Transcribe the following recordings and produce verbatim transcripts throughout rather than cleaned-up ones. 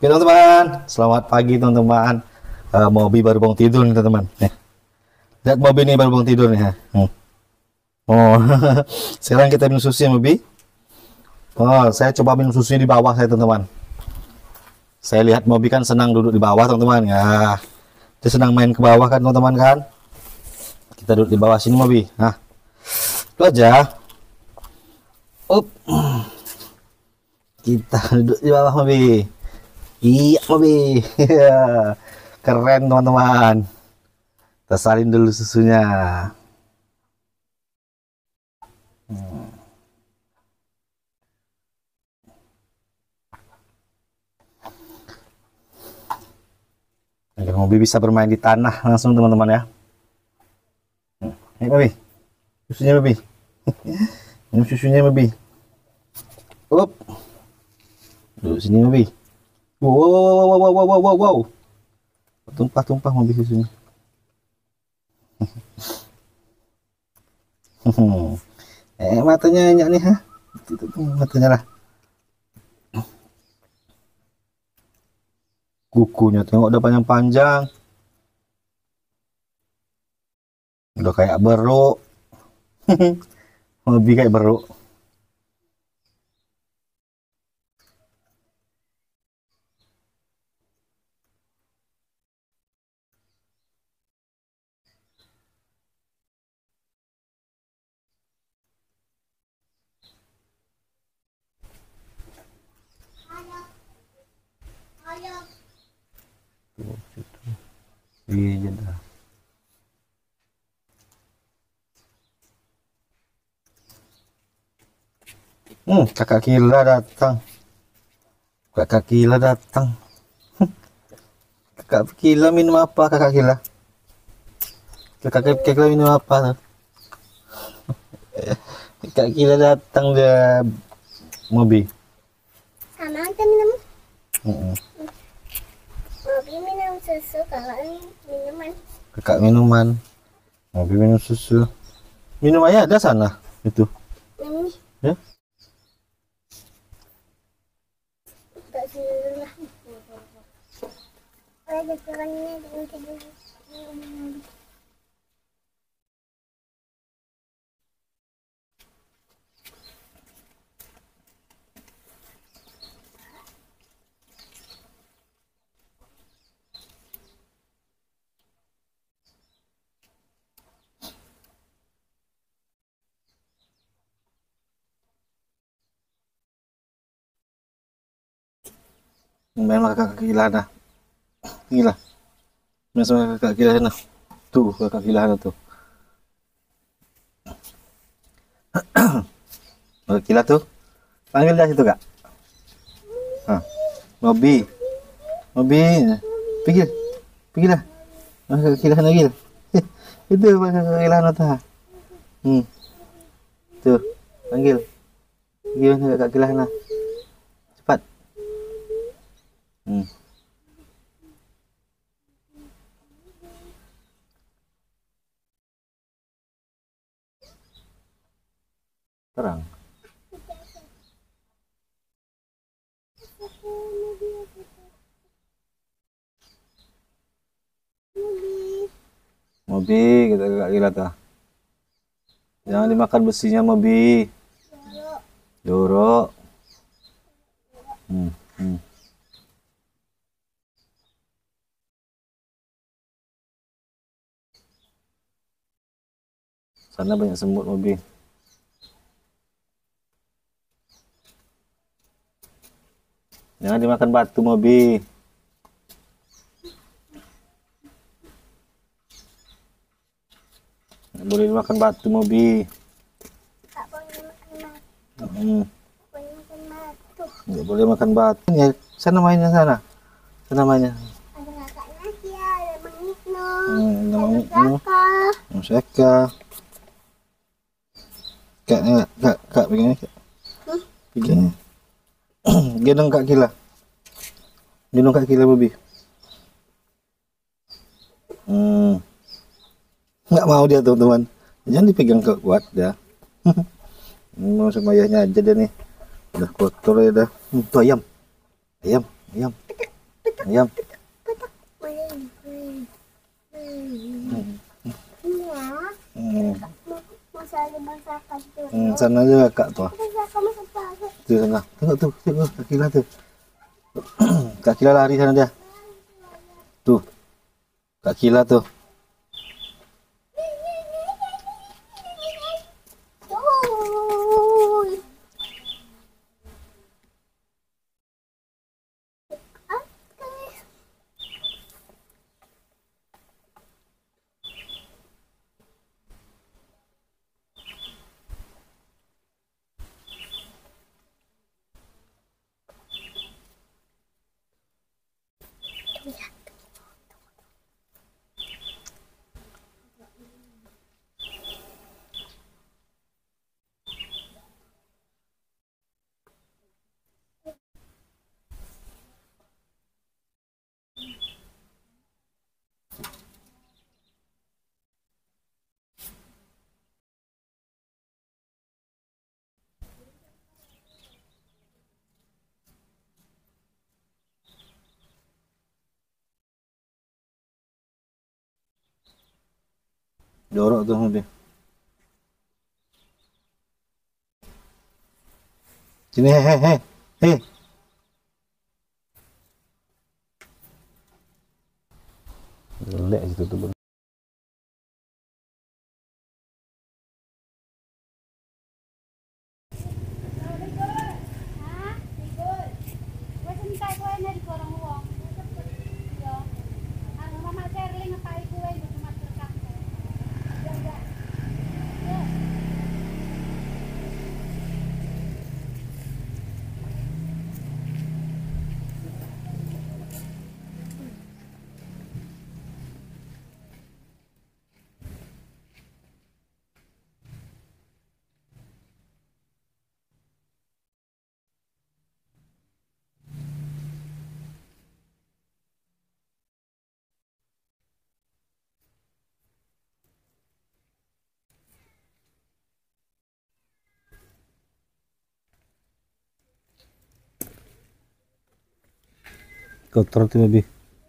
Oke teman-teman, selamat pagi teman-teman. Uh, Mobi baru bangun tidur nih teman-teman. Nih. Lihat Mobi nih baru bangun tidur nih. Ya. Hmm. Oh, sekarang kita minum susu ya Mobi. Oh, saya coba minum susunya di bawah saya teman-teman. Saya lihat Mobi kan senang duduk di bawah teman-teman. Ya, dia senang main ke bawah kan teman-teman kan. Kita duduk di bawah sini Mobi. Nah, itu aja. Up. Kita duduk di bawah Mobi. Iya Mobi. Keren teman-teman. Kita salin dulu susunya. Hmm. Agar Mobi bisa bermain di tanah langsung teman-teman ya. Ini Mobi. Susunya Mobi. Minum susunya Mobi. Up. Duduk sini Mobi. Wow, wow, wow, wow, wow, wow, wow. Tumpah-tumpah Mobi susunya. eh matanya nyak nih, ha? Itu matanya lah. Kukunya tengok udah panjang-panjang. Udah kayak beruk. Mobi kayak beruk. Tuh, situ. Iya dah. Hmm, kakak Kila datang. Kakak Kila datang. Kakak Kila minum apa kakak Kila? Kakak Kila minum apa tuh? Kakak Kila datang dia Mobi. Sama kita minum. Mm -mm. Mobi minum susu, kalau minuman. Kakak minuman. Mobi minum susu. Minum aja ada sana itu. Ini. Ya. Tak sudah. Ada kurangnya dengan tidur. Main sama kakak Kila dah. Inilah. Main sama kakak Kila sana. Tuh kakak Kila sana tuh. Kakak Kila tuh. Panggil dah situ kak. Hah. Mobi. Mobi. Pergi. Pergi dah. Kakak Kila sana gil. Itu kakak Kila sana tuh. Hmm. Tuh. Panggil. Pergi kakak Kila sana. Cepat. Hmm. Terang. Mobi kita kakak Kila tuh. Jangan dimakan besinya Mobi. Doro. Hmm. Hmm. Sana banyak semut Mobi. Jangan dimakan batu Mobi. Nggak boleh dimakan batu Mobi. Tak boleh makan batu. Hmm. Boleh makan batu. Nggak boleh makan batu. Ya, sana mainnya sana. Sana mainnya. Ada kakak Nasia, ada Mang Isno, Hmm, ada Mang ada Isno. kakak. Seka. Kak, kak, kak, kak, begini kak. Hmm? Begini. Gendong kak Kila. Gendong kak Kila Mobi. Hmm. Nggak mau dia teman-teman. Jangan dipegang ke kuat ya. Mau sama ayahnya aja dia nih. Udah kotor ya dah. Hmm, tuh ayam. Ayam, ayam. Diam. Boleh. Boleh. Hmm. Ya. Hmm. Masalah masakan tu. Hmm, sana juga kak tuh. Masakan masakan. Tuh sana. Tengok tuh, tengok Kak Kila tuh. Kak Kila lari sana dia. Tuh. Kak Kila tuh. Oi. Jorok tuh mobil. Sini he he he. He. Jelek situ tuh. Kotor tuh lebih.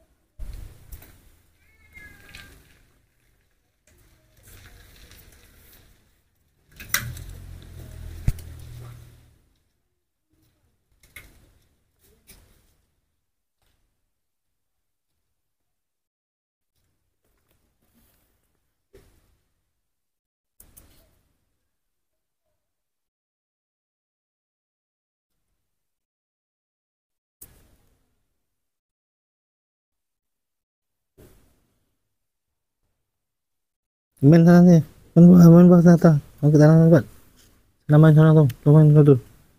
Main sana sih. Main bawah, main bawah sana. Mau ke tanah tempat. Sana main sana tuh. Tuh main sana tuh.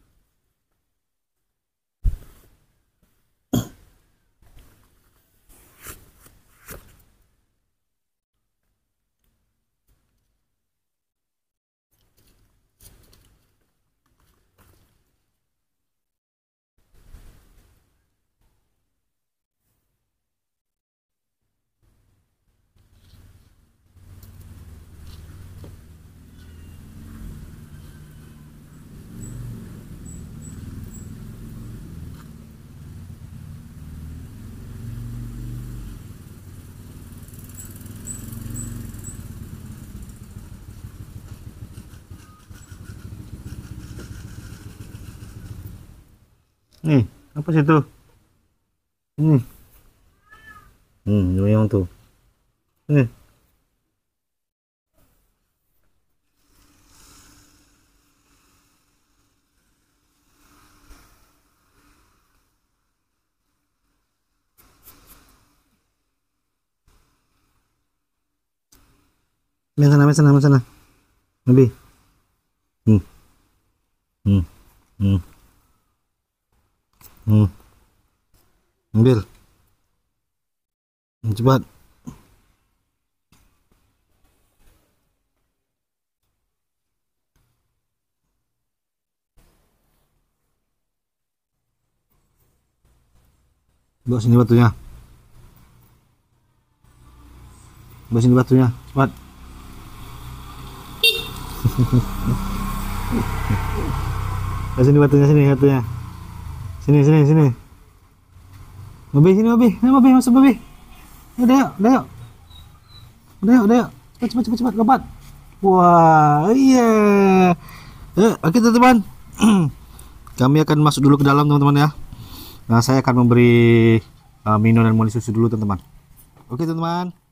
Nih, apa sih itu? Ini. Hmm, yang tuh. Ini. Main sana, main sana, main sana. Lebih. Hmm. Hmm. Hmm. Hmm. Ambil. Cepat. Bawa sini batunya. Bawa sini batunya. Cepat. Bawa sini batunya, sini batunya. Sini, sini, sini. Mobi sini Mobi, ayo Mobi masuk Mobi. Udah yuk, udah yuk. Udah yuk, udah yuk. Cepat cepat cepat cepat lompat. Wah, iya. Eh, oke teman-teman. Kami akan masuk dulu ke dalam teman-teman ya. Nah, saya akan memberi uh, minum dan mandi susu dulu teman-teman. Oke teman-teman.